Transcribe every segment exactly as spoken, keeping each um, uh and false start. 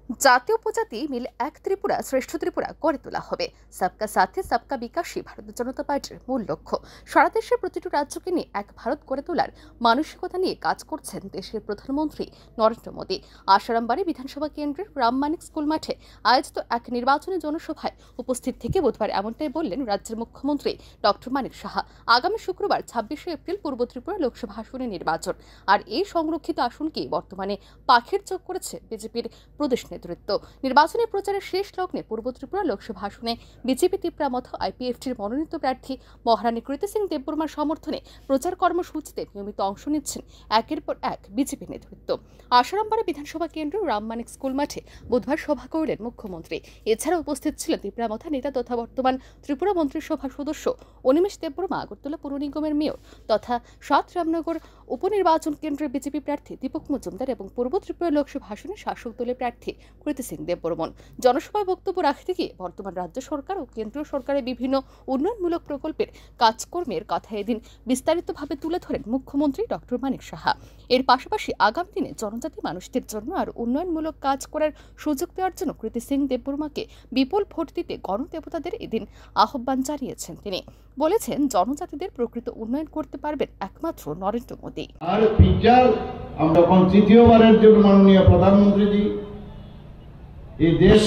জাতীয় উপজাতি মিলে এক ত্রিপুরা শ্রেষ্ঠ ত্রিপুরা গড়ে তোলা হবে। সবকা সাথে সবকা বিকাশই ভারতীয় জনতা পার্টির মূল লক্ষ্য। সারা দেশের প্রতিটি রাজ্যকে নিয়ে এক ভারত গড়ে তোলার মানসিকতা নিয়ে কাজ করছেন দেশের প্রধানমন্ত্রী নরেন্দ্র মোদী। আসারামবাড়ি বিধানসভা কেন্দ্রের রামমানিক স্কুল মাঠে আয়োজিত এক নির্বাচনী জনসভায় উপস্থিত থেকে বুধবার এমনটাই বললেন রাজ্যের মুখ্যমন্ত্রী ডক্টর মানিক সাহা। আগামী শুক্রবার ছাব্বিশে এপ্রিল পূর্ব ত্রিপুরা লোকসভা আসনে নির্বাচন, আর এই সংরক্ষিত আসনকেই বর্তমানে পাখির চোখ করেছে বিজেপির প্রদেশ নেতৃত্ব। নির্বাচনী প্রচারের শেষ লগ্নে পূর্ব ত্রিপুরা লোকসভা আসনে বিজেপি তীব্রামথ আইপিএফটির মনোনীত প্রার্থী মহারানী কৃতি সিং দেববর্মার সমর্থনে প্রচার কর্মসূচিতে নিয়মিত অংশ নিচ্ছেন একের পর এক বিজেপি নেতৃত্ব। আসারামবাড়ি বিধানসভা কেন্দ্র রামমানিক স্কুল মাঠে বুধবার সভা করলেন মুখ্যমন্ত্রী। এছাড়া উপস্থিত ছিলেন তীব্রামথা নেতা তথা বর্তমান ত্রিপুরা মন্ত্রিসভার সদস্য অনিমেষ দেববর্মা, আগরতলা পুর নিগমের মেয়র তথা সাত রামনগর উপনির্বাচন কেন্দ্রের বিজেপি প্রার্থী দীপক মজুমদার এবং পূর্ব ত্রিপুরা লোকসভা আসনে শাসক দলের প্রার্থী কৃতি সিং দেববর্মন। জনসভায় বক্তব্য রাখতে গিয়ে বর্তমান রাজ্য সরকার ও কেন্দ্রীয় সরকারের বিভিন্ন উন্নয়নমূলক প্রকল্পের কাজকর্মের কথা এদিন বিস্তারিতভাবে তুলে ধরেন মুখ্যমন্ত্রী ডক্টর মানিক সাহা। এর পাশাপাশি আগামী দিনে জনজাতি মানুষদের জন্য আর উন্নয়নমূলক কাজ করার সুযোগ দেওয়ার জন্য কৃতি সিং দেববর্মাকে বিপুল ভোট দিতে গণদেবতাদের এদিন আহ্বান জানিয়েছেন। তিনি বলেছেন, জনজাতিদের প্রকৃত উন্নয়ন করতে পারবেন একমাত্র নরেন্দ্র মোদী। আর পিকচার আমরা এখন তৃতীয়বারের জন্য মাননীয় প্রধানমন্ত্রীজি এই দেশ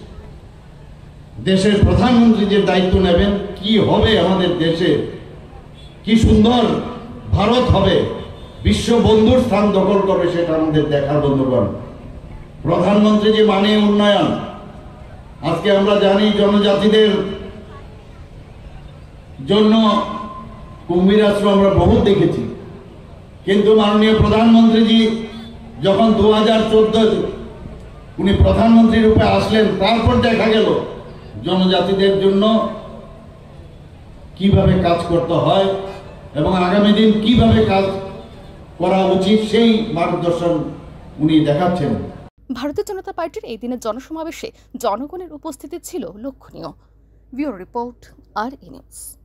দেশের প্রধানমন্ত্রী যে দায়িত্ব নেবেন, কি হবে আমাদের দেশে, কি সুন্দর ভারত হবে, বিশ্ব বন্ধুর স্থান দখল করবে, সেটা আমাদের দেখার বন্ধুগণ। প্রধানমন্ত্রী যে মানে উন্নয়ন, আজকে আমরা জানি জনজাতিদের জন্য কুম্ভীর আশ্রম আমরা বহু দেখেছি, কিন্তু মাননীয় প্রধানমন্ত্রীজি যখন দু হাজার চোদ্দ উনি প্রধানমন্ত্রী রূপে আসলেন, তারপর দেখা গেল জনজাতিদের জন্য কিভাবে কাজ করতে হয় এবং আগামী দিন কিভাবে কাজ করা উচিত সেই মার্গদর্শন উনি দেখাচ্ছেন। ভারতীয় জনতা পার্টির এই দিনের জনসমাবেশে জনগণের উপস্থিতি ছিল লক্ষণীয়। ব্যুরো রিপোর্ট, আর ই নিউজ।